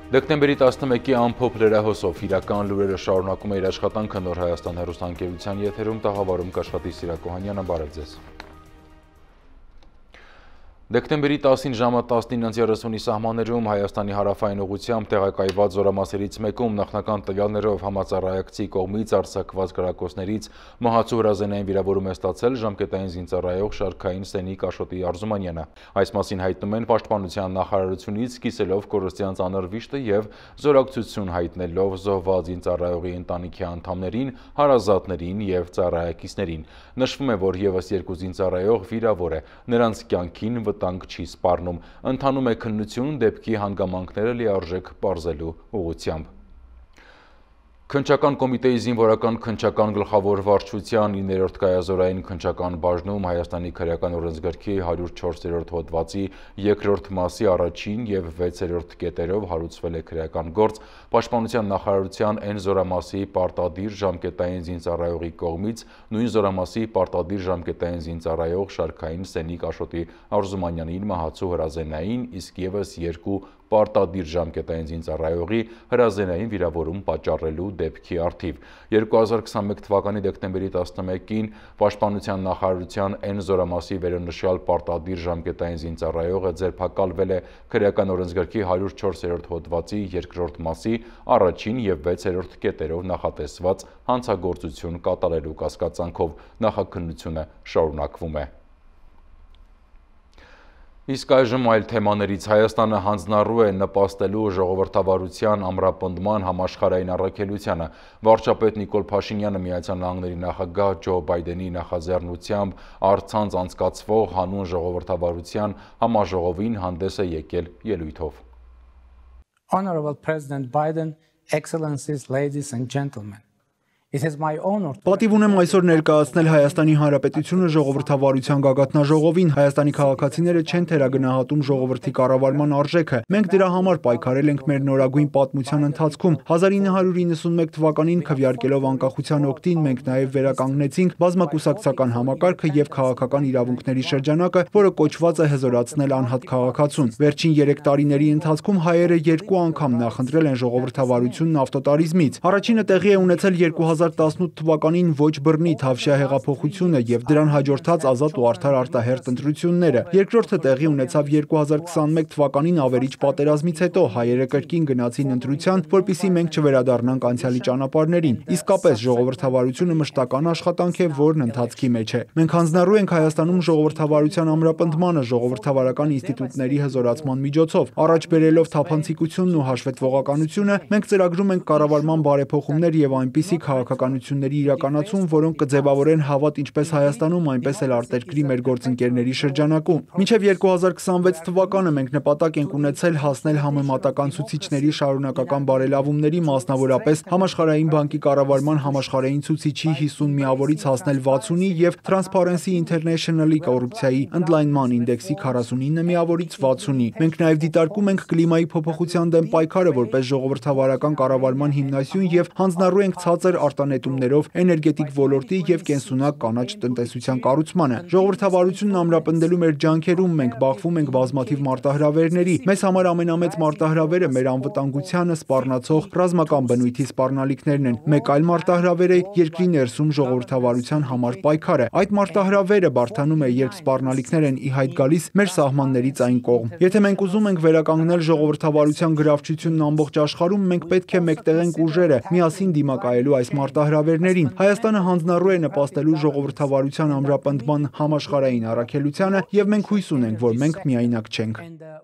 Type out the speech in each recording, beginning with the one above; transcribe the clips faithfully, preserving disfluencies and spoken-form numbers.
Դեկտեմբերի տասնմեկի ամփոփ լրահոսով Իրական լուրերը շարունակում է իր աշխատանքը Նոր Հայաստան հեռուստաընկերության եթերում տաղավարում կաշխատի Սիրակոհանյանը, բարև ձեզ։ Դեկտեմբերի տասին ժամը տասնինը երեսունի սահմաններում Հայաստանի հարավային ուղղությամբ տեղակայված զորամասերից մեկում նախնական տվյալներով համաձայնակցի կողմից արձակված կրակոցներից մահացու հրազենային վիրավորում է ստացել ժամկետային զինծառայող շարքային Սենիկ Աշոտի Արզումանյանը։ Այս մասին հայտնում են Պաշտպանության նախարարությունից, կիսելով կորստյան ծանր վիշտը եւ զորակցություն հայտնելով զոհված զինծառայողի ընտանիքի անդամներին, հարազատներին եւ ծառայակիցներին։ Նշվում է, որ եւս երկու զինծառայող վիրավոր է, նրանց կյանքին վտանգ չի սպառնում, ընթանում է քննություն դեպքի հանգամանքները լիարժեք պարզելու ուղղությամբ։ Քննչական կոմիտեի զինվորական քննչական գլխավոր վարչության իններորդ կայազորային քննչական բաժնում Հայաստանի քրեական օրենսգրքի հարյուր չորսերորդ հոդվածի երկրորդ մասի առաջին եւ վեցերորդ կետերով հարուցվել է քրեական գործ Պաշտպանության նախարարության N զորամասի պարտադիր ժամկետային զինծառայողի կողմից նույն զորամասի պարտադիր ժամկետային զինծառայող շարքային Սենիկ Աշոտի Արզումանյանին մահացու հրազենային, իսկ եւս երկու պարտադիր ժամկետային զինծառայողի հրազենային վիրավորում պատճառելու դեպքի առթիվ։ երկու հազար քսանմեկ թվականի դեկտեմբերի տասնմեկին Պաշտպանության նախարարության N զորամասի վերոնշյալ պարտադիր ժամկետային զինծառայողը ձերբակալվել է քրեական օրենսգրքի հարյուր չորսերորդ հոդվածի երկրորդ մասի առաջին եւ վեցերորդ կետերով նախատեսված հանցագործություն կատարելու կասկածանքով։ Նախաքննությունը շարունակվում է։ Իսկ այժմ այլ թեմաներից Հայաստանը հանձնառու է նպաստելու ժողովրդավարության ամրապնդման համաշխարհային առաքելությանը։ Վարչապետ Նիկոլ Փաշինյանը Միացյալ Նահանգների նախագահ Ջո Բայդենի նախաձեռնությամբ առցանց անցկացվող հանուն ժողովրդավարության համաժողովին հանդես է եկել ելույթով։ Honorable President Biden, Excellencies, ladies and gentlemen. It is my honor. Պատիվ ունեմ այսօր ներկայացնել Հայաստանի Հանրապետությունը ժողովրդավարության գագաթնաժողովին։ Հայաստանի քաղաքացիները չեն թերագնահատում ժողովրդի կառավարման արժեքը։ Մենք դրա համար պայքարել ենք մեր նորագույն պատմության ընթացքում։ հազար ինը հարյուր իննսունմեկ թվականին քվեարկելով անկախության օգտին մենք նաև վերականգնեցինք բազմակուսակցական համակարգը եւ քաղաքական իրավունքների շրջանակը, որը կոչված է հզորացնել անհատ քաղաքացուն։ Վերջին երեք տարիների ընթացքում հայերը երկու անգամ նախընտրել են ժողովրդավարությունն ավտոտարիզմից։ Առաջինը տեղի է ունեցել երկու հազար տասնութ թվականին ոչ բռնի Թավշյա հեղափոխությունը եւ դրան հաջորդած ազատ ու արդար արտահերթ ընտրությունները։ Երկրորդը տեղի ունեցավ երկու հազար քսանմեկ թվականին ավերիչ պատերազմից հետո հայերը կրկին գնացին ընտրության, որպեսզի մենք չվերադառնանք անցյալի ճանապարհներին։ Իսկապես ժողովրդավարությունը մշտական աշխատանք է, որն ընթացքի մեջ է։ Մենք հանձնառու ենք Հայաստանում ժողովրդավարության ամրապնդմանը ժողովրդավարական ինստիտուտների հզորացման միջոցով։ Առաջ բերելով թափանցիկությունն ու հաշվետվողականությունը, մենք ծրագրում ենք կառավարման բարեփոխումներ եւ այնպիսի քաղաքականությունների իրականացում, որոնք կձևավորեն հավատ ինչպես Հայաստանում, այնպես էլ արտերկրի մեր գործընկերների շրջանակում։ Մինչև երկու հազար քսանվեց թվականը մենք նպատակ ենք ունեցել հասնել համեմատական ցուցիչների շարունակական բարելավումների, մասնավորապես Համաշխարհային բանկի կառավարման համաշխարհային ցուցիչի հիսուն միավորից հասնել վաթսունի եւ Transparency International-ի կոռուպցիայի ընդլայնման ինդեքսի քառասունինը միավորից վաթսունի։ Մենք նաև դիտարկում ենք կլիմայի փոփոխության դեմ պայքարը որպես ժողովրդավարական կառավարման հիմնասյուն եւ հանձնառու ենք ցածր արտանետումներով էներգետիկ ոլորտի եւ կենսունակ կանաչ տնտեսության կառուցմանը։ Ժողովրդավարությունն ամրապնդելու մեր ջանքերում մենք բախվում ենք բազմաթիվ մարտահրավերների։ Մեզ համար ամենամեծ մարտահրավերը մեր անվտանգությանը սպառնացող ռազմական բնույթի սպառնալիքներն են։ Մեկ այլ մարտահրավեր է երկրի ներսում ժողովրդավարության համար պայքարը։ Այդ մարտահրավերը բարդանում է, երբ սպառնալիքներ են ի հայտ գալիս մեր սահմաններից այն կողմ։ Եթե մենք ուզում ենք վերականգնել ժողովրդավարության գրավչությունն ամբողջ աշխարհում, մենք պետք է մեկտեղենք ուժերը, միասին դիմակայելու այս մարտահրավերներին։ Հայաստանը հանձնառու է նպաստելու ժողովրդավարության ամրապնդման համաշխարհային առաքելությանը եւ մենք հույս ունենք, որ մենք միայնակ չենք։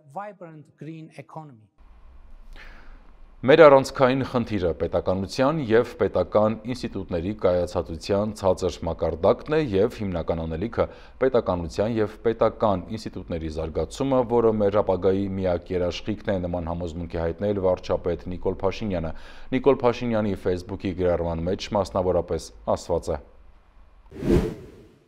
Մեր առանցքային խնդիրը պետականության եւ պետական ինստիտուտների կայացածության ցածր մակարդակն է եւ հիմնական անելիքը պետականության եւ պետական ինստիտուտների զարգացումը, որը մեր ապագայի միակ երաշխիքն է, նման համոզմունքի հայտնել վարչապետ Նիկոլ Փաշինյանը։ Նիկոլ Փաշինյանի Facebook-ի գրառման մեջ մասնավորապես ասված է.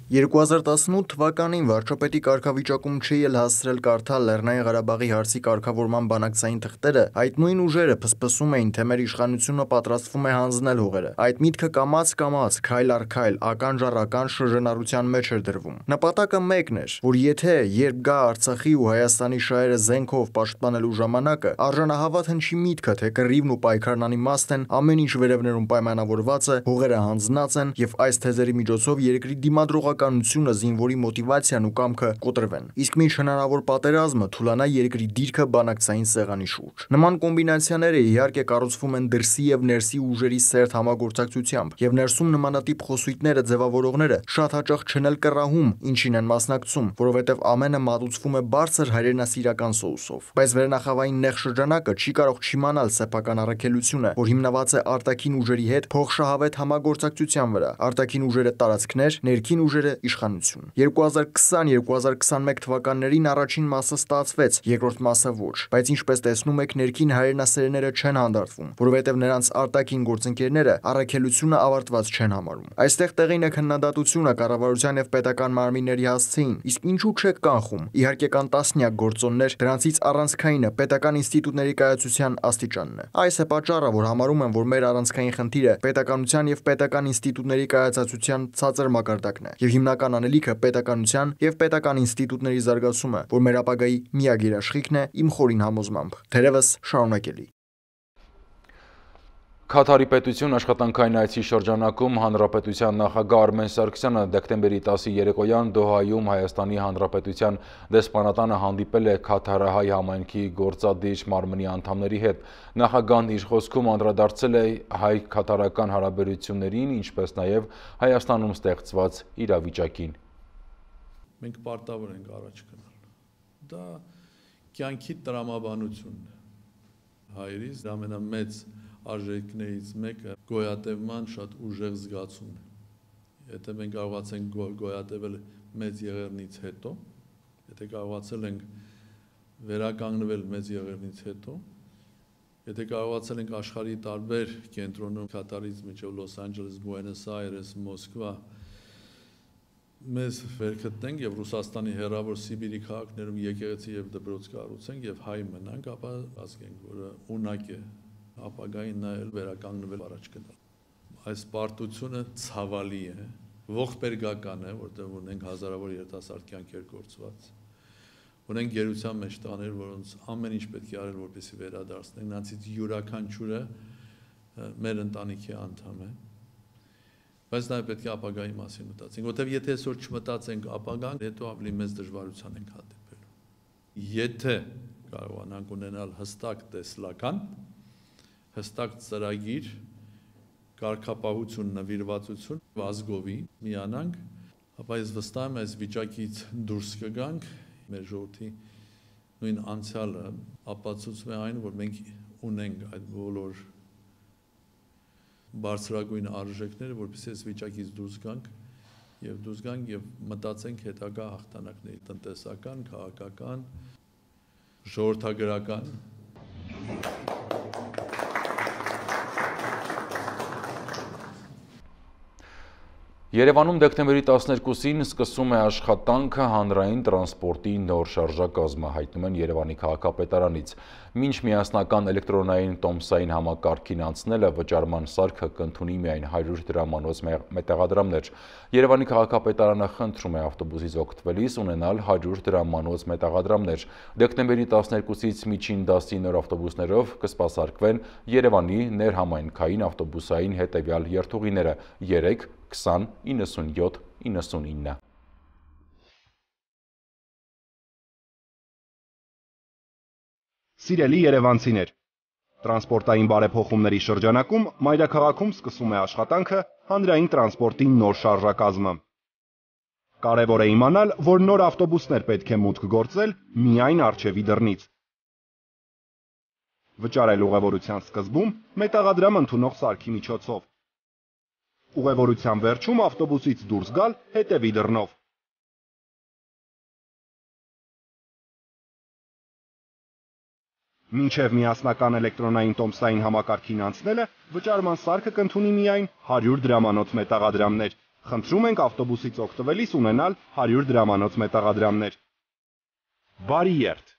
երկու հազար տասնութ թվականին վարչապետի կարգավիճակում չի էլ հասցրել կարդալ Լեռնային Ղարաբաղի հարցի կարգավորման բանակցային թղթերը, այդ նույն ուժերը փսփսում էին, թե մեր իշխանությունը պատրաստվում է հանձնել հողերը։ Այդ միտքը կամաց-կամաց, քայլ առ քայլ, ական ժառ ական շրջանառության մեջ էր դրվում։ Նպատակը մեկն էր, որ եթե երբ գա Արցախի ու Հայաստանի շահերը զենքով պաշտպանելու ժամանակը, արժանահավատ հնչի միտքը, թե կռիվն ու պայքարն անիմաստ են, ամեն ինչ վերևներում պայմանավորված է, հողերը հանձնած են եւ այս թեզերի միջոցով երկրի դիմադրողականությունը, զինվորի մոտիվացիան ու կամքը կոտրվեն։ Իսկ մինչ հնարավոր պատերազմը թուլանա երկրի դիրքը բանակցային սեղանի շուրջ։ Նման կոմբինացիաները իհարկե կառուցվում են դրսի եւ ներսի ուժերի սերտ համագործակցությամբ, եւ ներսում նմանատիպ խոսույթները ձևավորողները շատ հաճախ չնել կռահում, ինչին են մասնակցում, որովհետեւ ամենը մատուցվում է բարձր հայրենասիրական սոուսով։ Բայց վերնախավային նեղ շրջանակը չի կարող չիմանալ սեփական առաքելությունը, որ հիմնված է արտաքին ուժերի հետ փոխշահավետ համագործակցության վրա, արտաքին ուժերը տարածքներ, ներքին ուժերը իշխանություն։ երկու հազար քսան երկու հազար քսանմեկ թվականներին առաջին մասը ստացվեց, երկրորդ մասը ոչ, բայց ինչպես տեսնում եք, ներքին հայրենասերները չեն հանդարտվում, որովհետև նրանց արտաքին գործընկերները առաքելությունը ավարտված չեն համարում։ Այստեղ տեղին է քննադատությունը կառավարության եւ պետական մարմինների հասցեին, իսկ ինչու չեք կանխում։ Իհարկե կան տասնյակ գործոններ, դրանցից առանցքայինը պետական ինստիտուտների կայացության աստիճանն է։ Այս է պատճառը, որ համարում եմ, որ մեր առանցքային խնդիրը պետականության եւ պետական ինստիտուտների կայացացության ցածր մակարդակն է, եւ հիմնական անելիքը պետականության եւ պետական ինստիտուտների զարգացումը, որ մեր ապագայի միակ երաշխիքն է, իմ խորին համոզմամբ, թերևս շարունակելի։ Քաթարի պետություն աշխատանքային այցի շրջանակում Հանրապետության նախագահ Արմեն Սարգսյանը դեկտեմբերի տասի երեկոյան Դոհայում Հայաստանի Հանրապետության դեսպանատանը հանդիպել է քաթարահայ համայնքի գործադիր մարմնի անդամների հետ։ Նախագահն իր խոսքում անդրադարձել է հայ-քաթարական հարաբերություններին, ինչպես նաև Հայաստանում ստեղծված իրավիճակին։ Մենք պարտավոր ենք առաջ գնալ։ Դա կյանքի տրամաբանությունն է։ Հայերից դա ամենամեծ արժեքներից մեկը գոյատևման շատ ուժեղ զգացումն է։ Եթե մենք կարողացենք գոյատևել մեծ եղեռնից հետո, եթե կարողացել ենք վերականգնվել մեծ եղեռնից հետո, եթե կարողացել ենք աշխարհի տարբեր կենտրոնում Կատարից մինչև Լոս Անջելես, Բուենոս Այրես, Մոսկվա մեզ վերգտնենք եւ Ռուսաստանի հեռավոր Սիբիրի քաղաքներում եկեղեցի եւ դպրոց կառուցենք եւ հայ մնանք, ապա ասենք, որ ունակ է ապագային նայել վերականգնվել առաջ գնալ։ Այս պարտությունը ցավալի է, ողբերգական է, որտեղ ունենք հազարավոր երիտասարդ կյանքեր կորցված։ Ունենք գերության մեջ տաներ, որոնց ամեն ինչ պետք է արել, որպեսզի վերադարձնենք, նրանցից յուրաքանչյուրը մեր ընտանիքի անդամ է։ Բայց նաև պետք է ապագայի մասին մտածենք, որտեղ եթե այսօր չմտածենք ապագան, հետո ավելի մեծ դժվարության ենք հանդիպելու։ Եթե կարողանանք ունենալ հստակ տեսլական, հստակ ծրագիր, կարգապահություն, նվիրվածություն, ազգովի միանանք, ապա ես վստահ եմ այս վիճակից դուրս կգանք, մեր ժողովրդի նույն անցյալը ապացուցում է այն, որ մենք ունենք այդ բոլոր բարձրագույն արժեքները, որպեսզի այս վիճակից դուրս գանք եւ դուրս գանք եւ մտածենք հետագա հաղթանակների տնտեսական, քաղաքական, ժողովրդագրական։ Երևանում դեկտեմբերի տասներկուսին սկսում է աշխատանքը հանրային տրանսպորտի նոր շարժակազմը, հայտնում են Երևանի քաղաքապետարանից։ Մինչ միասնական էլեկտրոնային տոմսային համակարգին անցնելը վճարման սարքը կընդունի միայն հարյուր դրամանոց մետաղադրամներ։ Երևանի քաղաքապետարանը խնդրում է ավտոբուսից օգտվելիս ունենալ հարյուր դրամանոց մետաղադրամներ։ Դեկտեմբերի տասներկուսից միջին դասի նոր ավտոբուսներով կսպասարկվեն Երևանի ներհամայնքային ավտոբուսային հետևյալ երթուղիները՝ երեք, քսան, իննսունյոթ, իննսունինը։ Սիրելի երևանցիներ, տրանսպորտային բարեփոխումների շրջանակում մայրաքաղաքում սկսում է աշխատանքը հանրային տրանսպորտի նոր շարժակազմը։ Կարևոր է իմանալ, որ նոր ավտոբուսներ պետք է մուտք գործել միայն առջևի դռնից։ Վճարել ուղևորության սկզբում մետաղադրամ ընդունող սարքի միջոցով։ Ուղևորության վերջում ավտոբուսից դուրս գալ հետևի դռնով։ Մինչև միասնական էլեկտրոնային տոմսային համակարգին անցնելը վճարման սարքը կընդունի միայն հարյուր դրամանոց մետաղադրամներ, Խնդրում ենք ավտոբուսից օգտվելիս ունենալ հարյուր դրամանոց մետաղադրամներ։ Բարի երթ։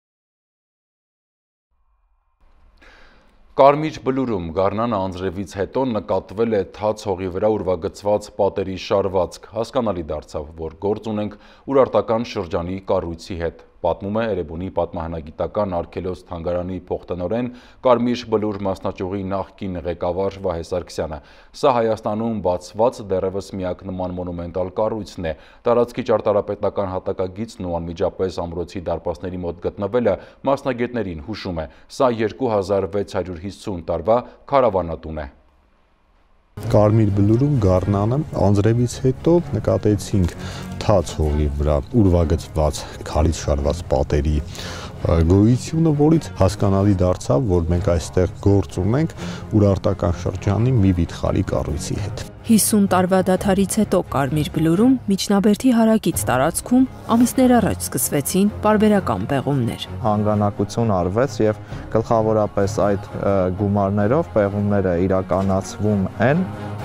Կարմիր բլուրում գարնանը անձրևից հետո նկատվել է թաց հողի վրա ուրվագծված պատերի շարվածք, հասկանալի դարձավ, որ գործ ունենք ուրարտական շրջանի կառույցի հետ, պատմում է Էրեբունի պատմահնագիտական արգելոց թանգարանի փոխտնօրեն Կարմիր բլուր մասնաճյուղի նախկին ղեկավար Վահե Սարգսյանը։ Սա Հայաստանում բացված դեռևս միակ նման մոնումենտալ կառույցն է։ Տարածքի ճարտարապետական հատակագիծն ու անմիջապես ամրոցի դարպասների մոտ գտնվելը մասնագետներին հուշում է։ Սա երկու հազար վեց հարյուր հիսուն տարվա քարավանատուն է։ Կարմիր բլուրում գարնանը անձրևից հետո նկատեցինք թաց հողի վրա ուրվագծված քարից շարված պատերի գոյությունը, որից հասկանալի դարձավ, որ մենք այստեղ գործ ունենք ուրարտական շրջանի մի վիթխարի կառույցի հետ։ հիսուն տարվա դադարից հետո Կարմիր բլուրում միջնաբերդի հարակից տարածքում ամիսներ առաջ սկսվեցին պարբերական պեղումներ։ Հանգանակություն արվեց եւ գլխավորապես այդ գումարներով պեղումները իրականացվում են։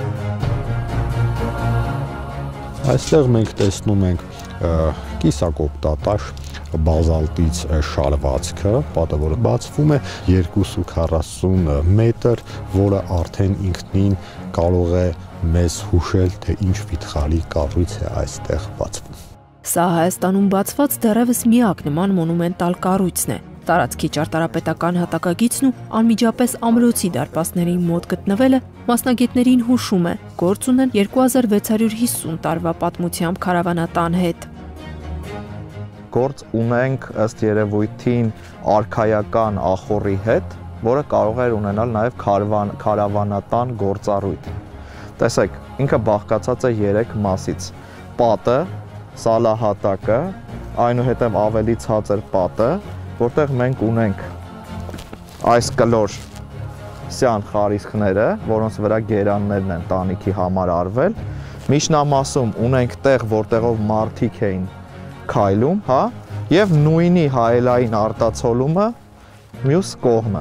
Այստեղ մենք տեսնում ենք կիսակոպտատաշ բազալտից շարվածքը, պատը, որը բացվում է երկուսուց քառասուն մետր, որը արդեն ինքնին կարող է մեզ հուշել, թե ինչ վիթխարի կառույց է այստեղ բացվում։ Սա Հայաստանում բացված դեռևս միակ նման մոնումենտալ կառույցն է։ Տարածքի ճարտարապետական հատակագիծն ու անմիջապես ամրոցի դարպասների մոտ գտնվելը մասնագետներին հուշում է, գործ ունեն երկու հազար վեց հարյուր հիսուն տարվա պատմությամբ քարավանատան հետ։ Գործ ունենք ըստ երևույթին արքայական ախորի հետ, որը կարող է ունենալ նաև քարավանատան գործառույթ։ Տեսեք, ինքը բաղկացած է երեք մասից. պատը, սալահատակը, այնուհետև ավելի ցածր պատը, որտեղ մենք ունենք այս կլոր սյան խարիսխները, որոնց վրա գերաններն են տանիքի համար արվել։ Միջնամասում ունենք տեղ, որտեղով մարդիկ էին քայլում, հա, եւ նույնի հայելային արտացոլումը մյուս կողմը։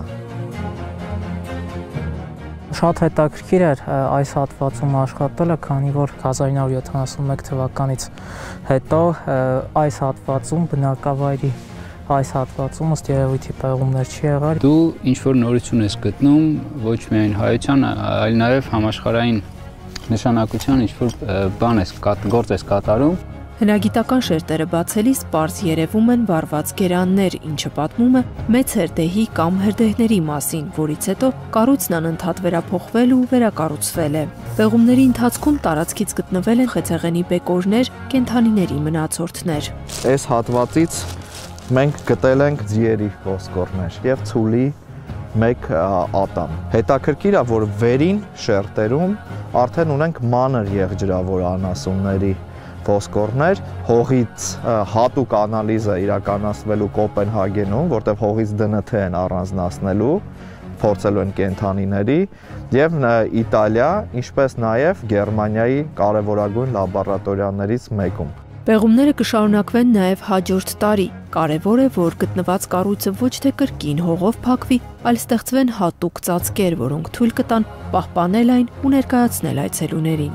Շատ հետաքրքիր էր այս հատվածում աշխատելը, քանի որ հազար ինը հարյուր յոթանասունմեկ թվականից հետո այս հատվածում բնակավայրի այս հատվածում ըստ երևույթի պեղումներ չի եղել։ Դու ինչ-որ նորություն ես գտնում ոչ միայն հայության, այլ նաև համաշխարհային նշանակության ինչ-որ բան ես գործ ես կատարում։ Հնագիտական շերտերը բացելիս պարզ երևում են վառված գերաններ, ինչը պատմում է մեծ հրդեհի կամ հրդեհների մասին, որից հետո կառույցն անընդհատ վերափոխվել ու վերակառուցվել է։ Պեղումների ընթացքում տարածքից գտնվել են խեցեղենի բեկորներ, կենդանիների մնացորդներ։ Այս հատվածից մենք գտել ենք ձիերի ոսկորներ եւ ցուլի մեկ ատամ։ Հետաքրքիր է, որ վերին շերտերում արդեն ունենք մանր եղջրավոր անասունների ոսկորներ, հողից հատուկ անալիզը իրականացվելու Կոպենհագենում, որտեղ հողից դն թ են առանձնացնելու, փորձելու են կենդանիների, եւ Իտալիա, ինչպես նաեւ Գերմանիայի կարևորագույն լաբորատորիաներից մեկում։ Պեղումները կշարունակվեն նաև հաջորդ տարի։ Կարևոր է, որ գտնված կառույցը ոչ թե կրկին հողով փակվի, այլ ստեղծվեն հատուկ ծածկեր, որոնք թույլ կտան պահպանել այն ու ներկայացնել այցելուներին։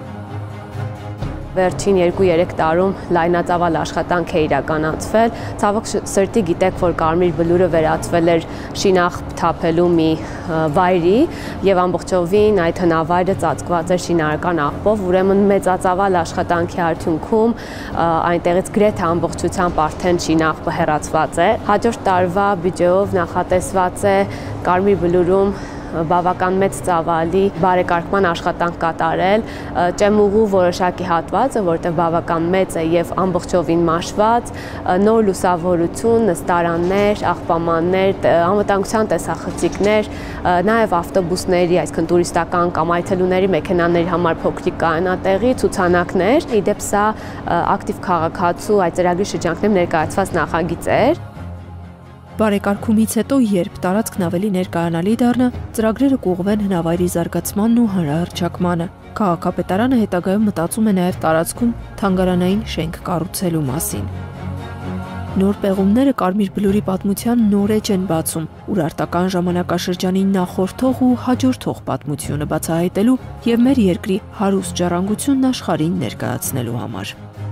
Վերջին երկու-երեք տարում լայնածավալ աշխատանք է իրականացվել։ Ցավոք սրտի գիտեք, որ Կարմիր բլուրը վերածվել էր շինաղ թափելու մի վայրի եւ ամբողջովին այդ հնավայրը ծածկված էր շինարարական աղբով, ուրեմն մեծածավալ աշխատանքի արդյունքում այնտեղից գրեթե ամբողջությամբ արդեն շինաղբը հեռացված է։ Հաջորդ տարվա բյուջեով նախատեսված է Կարմիր բլուրում բավական մեծ ծավալի բարեկարգման աշխատանք կատարել, ճեմուղու որոշակի հատվածը, որտեղ բավական մեծ է եւ ամբողջովին մաշված, նոր լուսավորություն, նստարաններ, աղբամաններ, անվտանգության տեսախցիկներ, նաեւ ավտոբուսների, այսինքն տուրիստական կամ այցելուների մեքենաների համար փոքրիկ կայանատեղի, ցուցանակներ։ Իդեպ սա ակտիվ քաղաքացու այցելագրի շրջանքներում ներկայացված նախագիծ էր։ Բարեկարգումից հետո, երբ տարածքն ավելի ներկայանալի դառնա, ծրագրերը կուղղվեն հնավայրի զարգացմանն ու հանրահռչակմանը։ Քաղաքապետարանը հետագայում մտածում է նաև տարածքում թանգարանային շենք կառուցելու մասին։ Նոր պեղումները Կարմիր բլուրի պատմության նոր էջ են բացում, ուրարտական ժամանակաշրջանի նախորդող ու հաջորդող պատմությունը բացահայտելու և մեր երկրի հարուստ ժառանգությունն աշխարհին ներկայացնելու համար։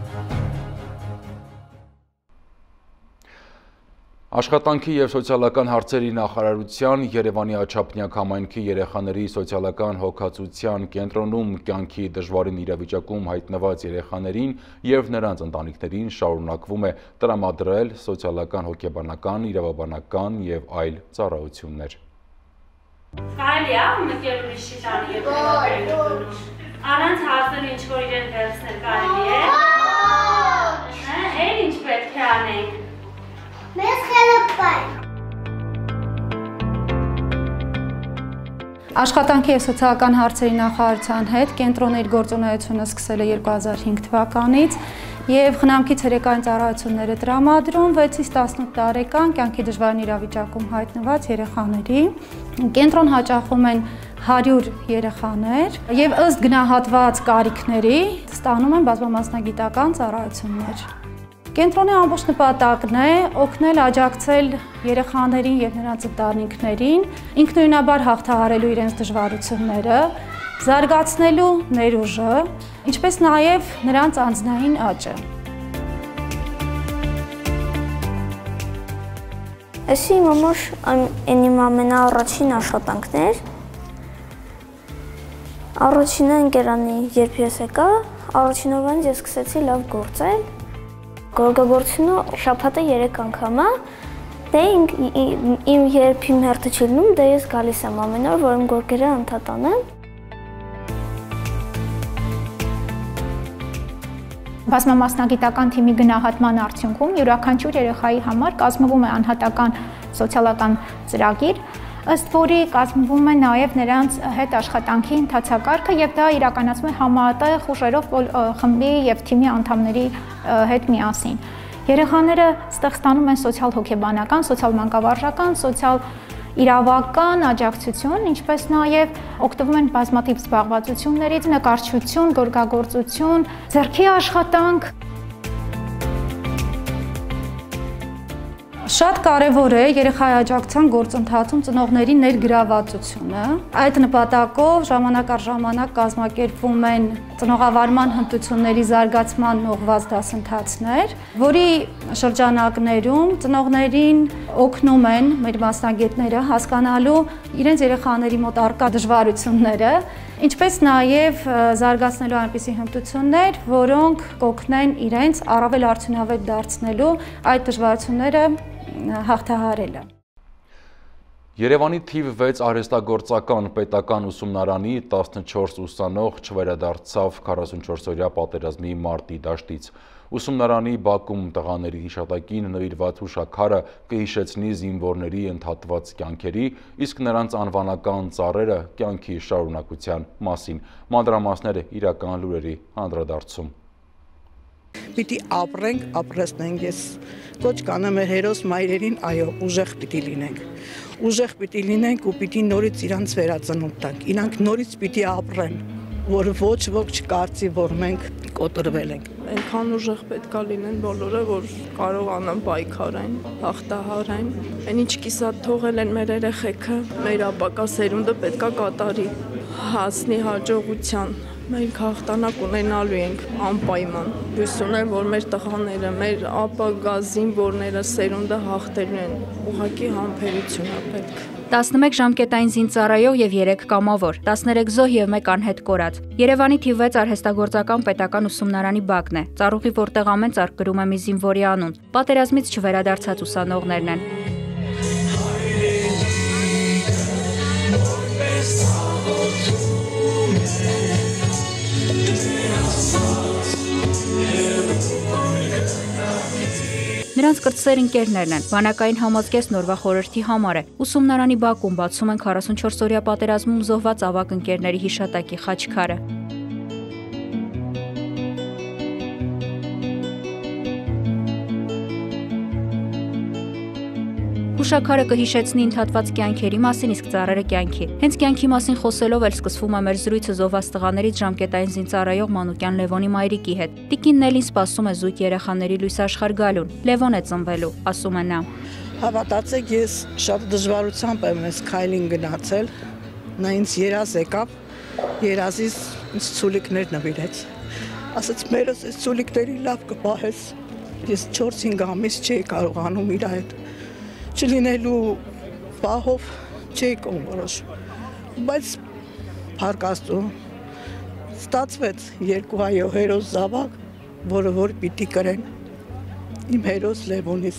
Աշխատանքի և սոցիալական հարցերի նախարարության Երևանի Աչափնյակ համայնքի երեխաների սոցիալական հոգացության կենտրոնում կյանքի դժվարին իրավիճակում հայտնված երեխաներին և նրանց ընտանիքներին շարունակվում է տրամադրել սոցիալական, հոգեբանական, իրավաբանական և այլ ծառայություններ։ Կարելի է մեկ էլ ուրիշի տանի և վերաբերել առանց հարցնելու ինչ-որ իրեն վերցնել կարելի է։ Էլ ինչ պետք է անենք։ Մեզ խելոպայն։ Աշխատանքի և սոցիալական հարցերի նախարարության հետ կենտրոնը իր գործունեությունը սկսել է երկու հազար հինգ թվականից և խնամքի ցերեկային ծառայությունները տրամադրում վեցից տասնութ տարեկան կյանքի դժվարին իրավիճակում հայտնված երեխաների։ Կենտրոն հաճախում են հարյուր երեխաներ և ըստ գնահատված կարիքների ստանում են բազմամասնագիտական ծառայություններ։ Կենտրոնի ամբողջ նպատակն է օգնել աջակցել երեխաներին և նրանց ընտանիքներին ինքնուրույնաբար հաղթահարելու իրենց դժվարությունները, զարգացնելու ներուժը, ինչպես նաև նրանց անձնային աճը։ Էսի իմ համար իմ ամենաառաջին աշխատանքն էր։ Առաջինը ընկերանի երբ ես եկա, առաջին օրվանից ես սկսեցի լավ գործել։ Գորգագործությունը շաբաթը երեք անգամ է, դե իմ երբ իմ հերթը չի լինում, դե ես գալիս եմ ամեն օր, որ իմ գորգերը անդադ անեմ։ Բազմամասնագիտական թիմի գնահատման արդյունքում յուրաքանչյուր երեխայի համար կազմվում է անհատական սոցիալական ծրագիր, ըստ որի կազմվում է նաև նրանց հետ աշխատանքի ընթացակարգը և դա իրականացվում է համատեղ ուժերով խմբի և թիմի անդամների հետ միասին։ Երեխաները ստեղ ստանում են սոցիալ հոգեբանական, սոցիալ մանկավարժական, սոցիալ իրավական աջակցություն, ինչպես նաև օգտվում են բազմաթիվ զբաղվածություններից, նկարչություն, գորգագործություն, ձեռքի աշխատանք։ Շատ կարևոր է երեխայի աջակցության գործընթացում ծնողների ներգրավվածությունը։ Այդ նպատակով ժամանակ առ ժամանակ կազմակերպվում են ծնողավարման հմտությունների զարգացման ուղղված դասընթացներ, որի շրջանակներում ծնողներին օգնում են մեր մասնագետները հասկանալու իրենց երեխաների մոտ առկա դժվարությունները, ինչպես նաև զարգացնելու այնպիսի հմտություններ, որոնք կօգնեն իրենց առավել արդյունավետ դարձնելու այդ դժվարությունները հաղթահարելը։ Երևանի թիվ վեց արհեստագործական պետական ուսումնարանի տասնչորս ուսանող չվերադարձավ քառասունչորսօրյա պատերազմի մարտի դաշտից։ Ուսումնարանի բակում տղաների հիշատակին նվիրված հուշաքարը կհիշեցնի զինվորների ընդհատված կյանքերի, իսկ նրանց անվանական ծառերը կյանքի շարունակության մասին։ Մանրամասները իրական լուրերի անդրադարձում։ Պիտի ապրենք, ապրեցնենք, ես կոչ կանեմ մեր հերոս մայրերին, այո, ուժեղ պիտի լինենք։ Ուժեղ պիտի լինենք ու պիտի նորից իրանց վերածնունդ տանք։ Իրանք նորից պիտի ապրեն, որ ոչ ոք չկարծի, որ մենք կոտրվել ենք։ Այնքան ուժեղ պետք է լինեն բոլորը, որ կարողանան պայքարեն, հաղթահարեն։ Այն ինչ կիսատ թողել են մեր երեխեքը, մեր ապագա սերունդը պետք է կատարի, հասնի հաջողության։ Մենք հաղթանակ ունենալու ենք անպայման։ Հույս ունեմ, որ մեր տղաները, մեր ապագա զինվորները սերունդը հաղթելու են։ Ուղղակի համբերություն է պետք։ տասնմեկ ժամկետային զինծառայող և երեք կամավոր, տասներեք զոհ և մեկ անհետ կորած։ Երևանի թիվ վեց արհեստագործական պետական ուսումնարանի բակն է, ծառուղի, որտեղ ամեն ծառ կրում է մի զինվորի անուն։ Պատերազմից չվերադարձած ուսանողներն են։ Նրանց կրտսեր ընկերներն են, վանակային համազգեստ նորվա խորհրդի համար է։ Ուսումնարանի բակում բացում են քառասունչորսօրյա պատերազմում զոհված ավագ ընկերների հիշատակի խաչքարը։ Հուշաքարը կհիշեցնի ընդհատված կյանքերի մասին, իսկ ծառերը կյանքի։ Հենց կյանքի մասին խոսելով էլ սկսվում է մեր զրույցը զոհված տղաներից ժամկետային զինծառայող Մանուկյան Լևոնի մայրիկի հետ։ Տիկին Նելին սպասում է զույգ երեխաների լույս աշխարհ գալուն։ Լևոն է ծնվելու, ասում է նա։ Հավատացեք, ես շատ դժվարությամբ եմ այս քայլին գնացել։ Նա ինձ երազ եկավ, երազից ինձ ցուլիկներ նվիրեց։ Ասաց, մերս այս ցուլիկների լավ կպահես։ Ես չորս-հինգ ամիս չէի կարողանում իր հետ չլինելու պահով չէի կողմորոշում։ Բայց փառք Աստծո ստացվեց երկու հայո հերոս զավակ, որը որ պիտի կրեն իմ հերոս Լևոնիս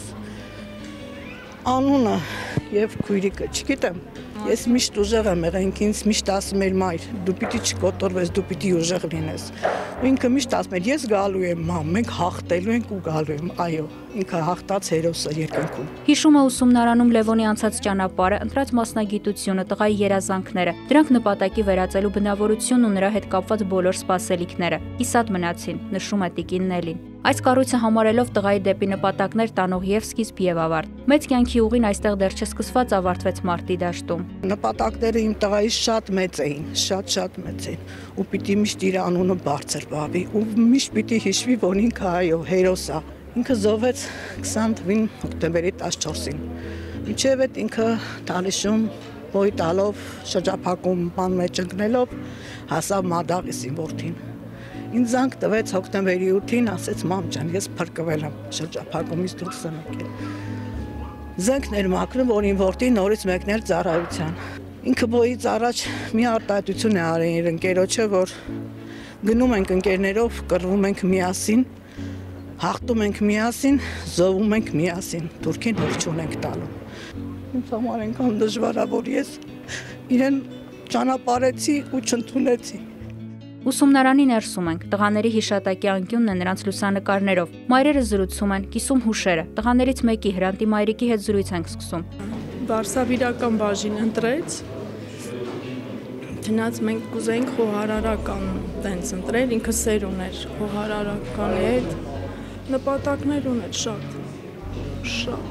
անունը եւ քույրիկը, չգիտեմ, ես միշտ ուժեղ եմ եղել, ինձ միշտ ասում էր մայր, դու պիտի չկոտորվես, դու պիտի ուժեղ լինես։ Ու ինքը միշտ ասում էր, ես գալու եմ, մամ, մենք հաղթելու ենք ու գալու եմ, այո, ինքը հաղթած հերոսը երկնքում։ Հիշում է ուսումնարանում Լևոնի անցած ճանապարհը, ընտրած մասնագիտությունը, տղայի երազանքները, դրանք նպատակի վերածելու բնավորությունն ու նրա հետ կապված բոլոր սպասելիքները։ Իսատ մնացին, նշում է տիկին Նելին։ Այս կառույցը համարելով տղայի դեպի նպատակներ տանող եւ սկիզբ եւ ավարտ։ Մեծ կյանքի ուղին այստեղ դեռ չսկսված ավարտվեց մարտի դաշտում։ Նպատակները իմ տղայի շատ մեծ էին, շատ-շատ մեծ էին, ու պիտի միշտ իր անունը բարձր բավի, ու միշտ պիտի հիշվի, որ ինքը այո, հերոս է։ Ինքը զոհվեց քսան թվին հոկտեմբերի տասնչորսին։ Մինչև այդ ինքը Թալիշում բոյ տալով, շրջափակում բան մեջ ընկնելով հասավ Մադաղիսին որդին։ Ինձ զանգ տվեց հոկտեմբերի ութին, ասեց մամ ջան, ես փրկվել եմ շրջափակումից դուրս եմ եկել։ Զենքներ մաքրում, որ իմ որդին նորից մեկնել ծառայության։ Ինքը բոյից առաջ մի արտահայտություն է արել իր ընկերոջը, որ գնում ենք ընկերներով, կռվում ենք միասին, հաղթում ենք միասին, զոհվում ենք միասին, Թուրքին հող չունենք տալու։ Ինձ համար այնքան դժվար է, որ ես իրեն ճանապարհեցի ու չընդունեցի։ Ուսումնարանի ներսում ենք, տղաների հիշատակի անկյունն է նրանց լուսանկարներով։ Մայրերը զրուցում են, կիսում հուշերը։ Տղաներից մեկի Հրանտի մայրիկի հետ զրույց ենք սկսում։ Բարսավ իրական բաժին ընտրեց։ Չնայած մենք կուզեինք խոհարարական տենց ընտրել, ինքը սեր ուներ խոհարարականի հետ, նպատակներ ուներ շատ, շատ։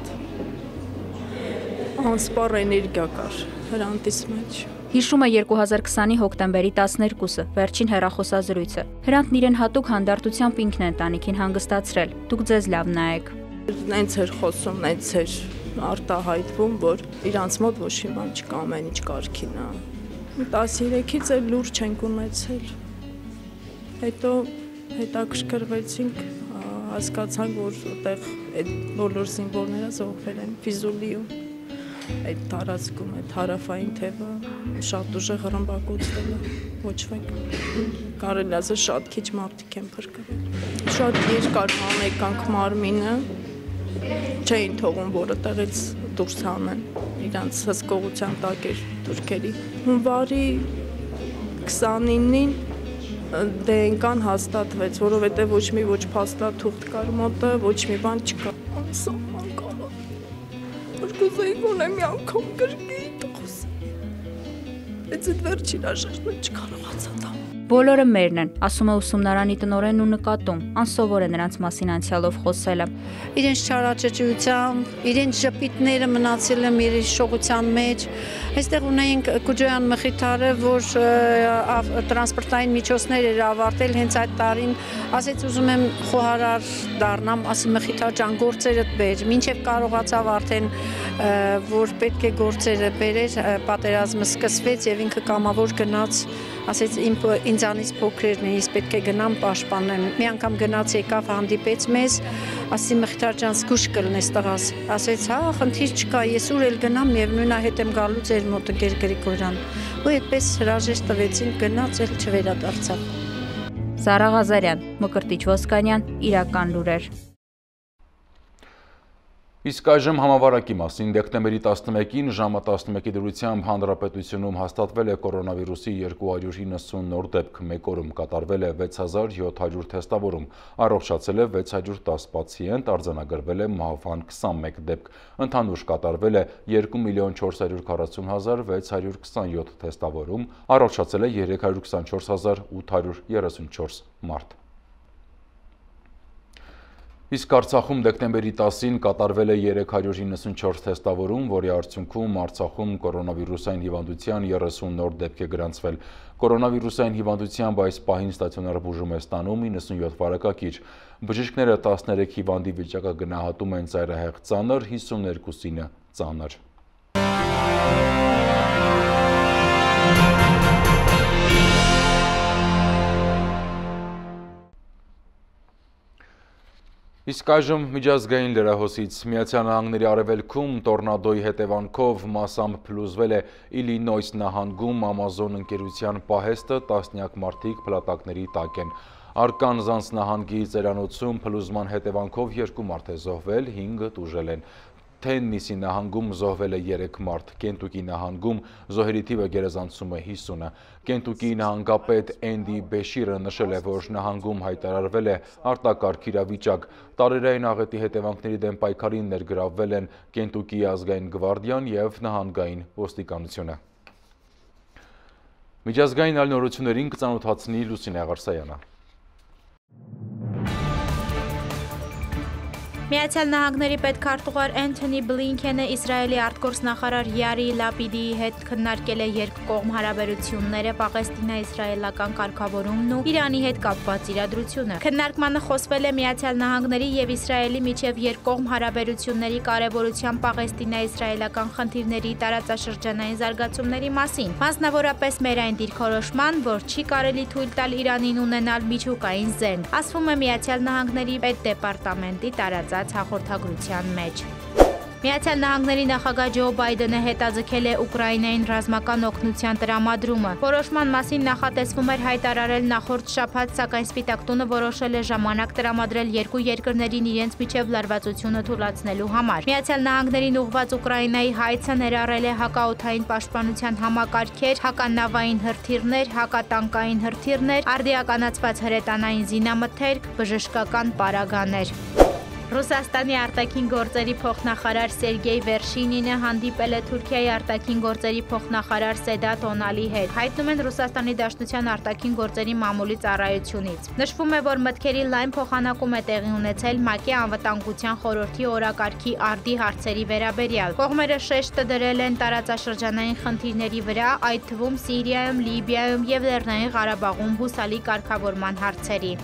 Անսպառ էներգիա կար Հրանտիս մեջ։ Հիշում է երկու հազար քսանի հոկտեմբերի տասներկուսը, վերջին հեռախոսազրույցը։ Հրանտն իրեն հատուկ հանդարտությամբ ինքն է ընտանիքին հանգստացրել։ Դուք ձեզ լավ նայեք։ Նենց էր խոսում, նենց էր արտահայտվում, որ իրանց մոտ ոչ մի բան չկա, ամեն ինչ կարգին է։ տասներեքից էլ լուրջ ենք ունեցել։ Հետո հետաքրքրվեցինք, հասկացանք, որ այդտեղ այդ բոլոր զինվորները զոհվել են Ֆիզուլիում։ Այդ տարածքում, այդ հարավային թևը շատ ուժեղ ռմբակոծվել է, ոչ մեկ կարելի ասել շատ քիչ մարդիկ են փրկվել։ Շատ երկար անեկանք մարմինը չէին թողում, որ այդտեղից դուրս հանեն, իրանց հսկողության տակ էր թուրքերի։ Հունվարի քսանինին դենկան հաստատվեց, որովհետև ոչ մի ոչ փաստաթուղթ կար մոտը, ոչ մի բան չկա։ Անսահման կարող։ Որ կուզեի գոնե մի անգամ գրկեի տղուս։ Բայց այդ վերջին աշերտը չկարողացա տամ։ Բոլորը մերն են, ասում է ուսումնարանի տնօրենն ու նկատում, անսովոր է նրանց մասին անցյալով խոսելը։ Իրենց չարաճճությամբ, իրենց ժպիտները մնացել են իր հիշողության մեջ։ Այստեղ ունեինք Կուջոյան Մխիթարը, որ տրանսպորտային միջոցներ էր ավարտել հենց այդ տարին, ասեց ուզում եմ խոհարար դառնամ, ասի Մխիթար ջան, գործերդ բեր, մինչև կարողացավ արդեն, որ պետք է գործերը բերեր, պատերազմը սկսվեց եւ ինքը կամավոր գնաց, ասեց ինձանից փոքրերն են, ես պետք է գնամ պաշտպանեմ։ Մի անգամ գնաց եկավ հանդիպեց մեզ, ասի Մխիթար ջան, զգուշ կլնես տղաս։ Ասեց, հա, խնդիր չկա, ես ուր էլ գնամ եւ նույնա հետ եմ գալու ձեր մոտ Գեր Գրիգորյան։ Ու այդպես հրաժեշտ տվեցին, գնաց էլ չվերադարձավ։ Զարա Ղազարյան, Մկրտիչ Ոսկանյան, Իրական լուրեր։ Իսկ այժմ համավարակի մասին դեկտեմբերի տասնմեկին ժամը տասնմեկի դրությամբ Հանրապետությունում հաստատվել է կորոնավիրուսի երկու հարյուր իննսուն նոր դեպք, մեկ օրում կատարվել է վեց հազար յոթ հարյուր թեստավորում, առողջացել է վեց հարյուր տասը պացիենտ, արձանագրվել է մահվան քսանմեկ դեպք, ընդհանուր կատարվել է երկու միլիոն չորս հարյուր քառասուն հազար վեց հարյուր քսանյոթ թեստավորում, առողջացել է երեք հարյուր քսանչորս հազար ութ հարյուր երեսունչորս մարդ։ Իսկ Արցախում դեկտեմբերի տասին կատարվել է երեք հարյուր իննսունչորս թեստավորում, որի արդյունքում Արցախում կորոնավիրուսային հիվանդության երեսուն նոր դեպք է գրանցվել։ Կորոնավիրուսային հիվանդությամբ այս պահին ստացիոնար բուժում է ստանում իննսունյոթ վարակակիր։ Բժիշկները տասներեք հիվանդի վիճակը գնահատում են ծայրահեղ ծանր, հիսուներկուսինը ծանր։ Իսկ այժմ միջազգային լրահոսից Միացյալ Նահանգների արևելքում տորնադոյի հետևանքով մասամբ փլուզվել է Իլինոյս նահանգում Ամազոն ընկերության պահեստը, տասնյակ մարդիկ փլատակների տակ են։ Արկանզանս նահանգի ծերանոցում փլուզման հետևանքով երկու մարդ է զոհվել, հինգը տուժել են։ Թեննիսի նահանգում զոհվել է երեք մարդ, Կենտուկի նահանգում զոհերի թիվը գերազանցում է հիսունը։ Կենտուկի նահանգապետ Էնդի Բեշիրը նշել է, որ նահանգում հայտարարվել է արտակարգ իրավիճակ։ Տարերային աղետի հետևանքների դեմ պայքարին ներգրավվել են Կենտուկի ազգային գվարդիան և նահանգային ոստիկանությունը։ Միջազգային այլ նորություններին կծանոթացնի Լուսինե Աղարսայանը։ Միացյալ Նահանգների պետքարտուղար Էնթոնի Բլինքենը Իսրայելի արտգործնախարար Յարի Լապիդիի հետ քննարկել է երկկողմ հարաբերությունները, Պաղեստինա-իսրայելական կարգավորումն ու Իրանի հետ կապված իրադրությունը։ Քննարկմանը խոսվել է Միացյալ Նահանգների և Իսրայելի միջև երկկողմ հարաբերությունների կարևորության, Պաղեստինա-իսրայելական խնդիրների տարածաշրջանային զարգացումների մասին, մասնավորապես մեր այն դիրքորոշման, որ չի կարելի թույլ տալ Իրանին ունենալ միջուկային զենք, ասվում է Միացյալ Նահանգների պետդեպարտամենտի տարածած հաղորդագրության մեջ։ Միացյալ Նահանգների նախագահ Ջո Բայդենը հետաձգել է Ուկրաինային ռազմական օգնության տրամադրումը։ Որոշման մասին նախատեսվում էր հայտարարել նախորդ շաբաթ, սակայն Սպիտակ տունը որոշել է ժամանակ տրամադրել երկու երկրներին իրենց միջև լարվածությունը թույլատնելու համար։ Միացյալ Նահանգներին ուղղված Ուկրաինայի հայցը ներառել է հակաօդային պաշտպանության համակարգեր, հականավային հրթիռներ, հակատանկային հրթիռներ, արդիականացված հրետանային զինամթերք, բժշկական պարագաներ։ Ռուսաստանի արտաքին գործերի փոխնախարար Սերգեյ Վերշինինը հանդիպել է Թուրքիայի արտաքին գործերի փոխնախարար Սեդատ Օնալի հետ, հայտնում են Ռուսաստանի Դաշնության արտաքին գործերի մամուլի ծառայությունից։ Նշվում է, որ մտքերի լայն փոխանակում է տեղի ունեցել ՄԱԿ-ի անվտանգության խորհրդի օրակարգի արդի հարցերի վերաբերյալ։ Կողմերը շեշտը դրել են տարածաշրջանային խնդիրների վրա, այդ թվում Սիրիայում, Լիբիայում և Լեռնային Ղարաբաղում հուսալի կարգավորման հարցերի։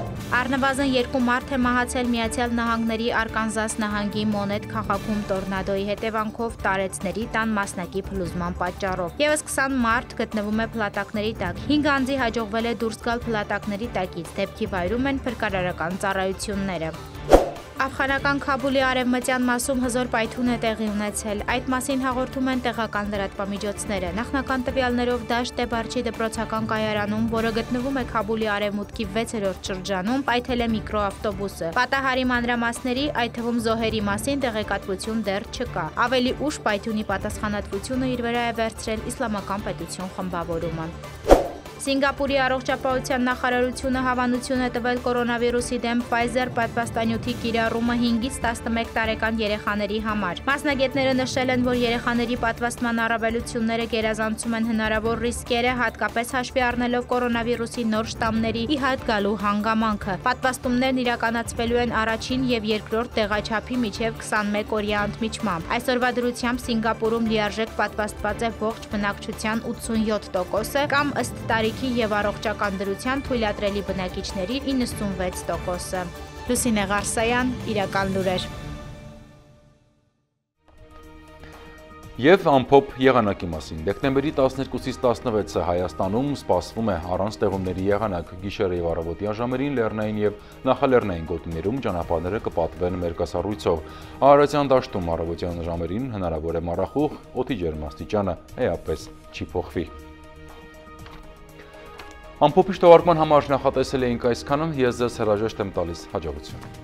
Առնվազն երկու մարդ է մահացել Միացյալ Նահանգների Արկանզաս նահանգի Մոնետ քաղաքում տորնադոյի հետևանքով տարեցների տան մասնակի փլուզման պատճառով։ Եվս քսան մարդ գտնվում է փլատակների տակ։ հինգ անձի հաջողվել է դուրս գալ փլատակների տակից, դեպքի վայրում են փրկարարական ծառայությունները։ Աֆղանական Քաբուլի արևմտյան մասում հզոր պայթուն է տեղի ունեցել։ Այդ մասին հաղորդում են տեղական լրատվամիջոցները։ Նախնական տվյալներով դաշտ է Բարչի դպրոցական կայարանում, որը գտնվում է Քաբուլի արևմուտքի վեցերորդ շրջանում, պայթել է միկրոավտոբուսը։ Պատահարի մանրամասների, այդ թվում զոհերի մասին տեղեկատվություն դեռ չկա։ Ավելի ուշ պայթյունի պատասխանատվությունը իր վրա է վերցրել Իսլամական պետություն խմբավորումը։ Սինգապուրի առողջապահության նախարարությունը հավանություն է տվել կորոնավիրուսի դեմ Pfizer պատվաստանյութի կիրառումը հինգից տասնմեկ տարեկան երեխաների համար։ Մասնագետները նշել են, որ երեխաների պատվաստման առավելությունները գերազանցում են հնարավոր ռիսկերը, հատկապես հաշվի առնելով կորոնավիրուսի նոր շտամների ի հայտ գալու հանգամանքը։ Պատվաստումներն իրականացվելու են առաջին և երկրորդ տեղաչափի միջև քսանմեկ օրյա ընդմիջմամբ։ Այսօրվա դրությամբ Սինգապուրում լիարժեք պատվաստված է ողջ բնակչության ութսունյոթ տոկոսը կամ ըստ տարիքի և առողջական դրության թույլատրելի բնակիչների իննսունվեց տոկոսը։ Լուսինե Աղարսայան, Իրական լուրեր։ Եվ ամփոփ եղանակի մասին։ Դեկտեմբերի տասներկուսից տասնվեցը Հայաստանում սպասվում է առանց տեղումների եղանակ։ Գիշերը և առավոտյան ժամերին լեռնային և նախալեռնային գոտիներում ճանապարհները կպատվեն մերկասառույցով։ Արարատյան դաշտում առավոտյան ժամերին հնարավոր է մառախուղ, օդի ջերմաստիճանը էապես չի փոխվի։ Ամփոփիչ թողարկման համար նախատեսել էինք այսքանը, ես ձեզ հրաժեշտ եմ տալիս հաջողություն։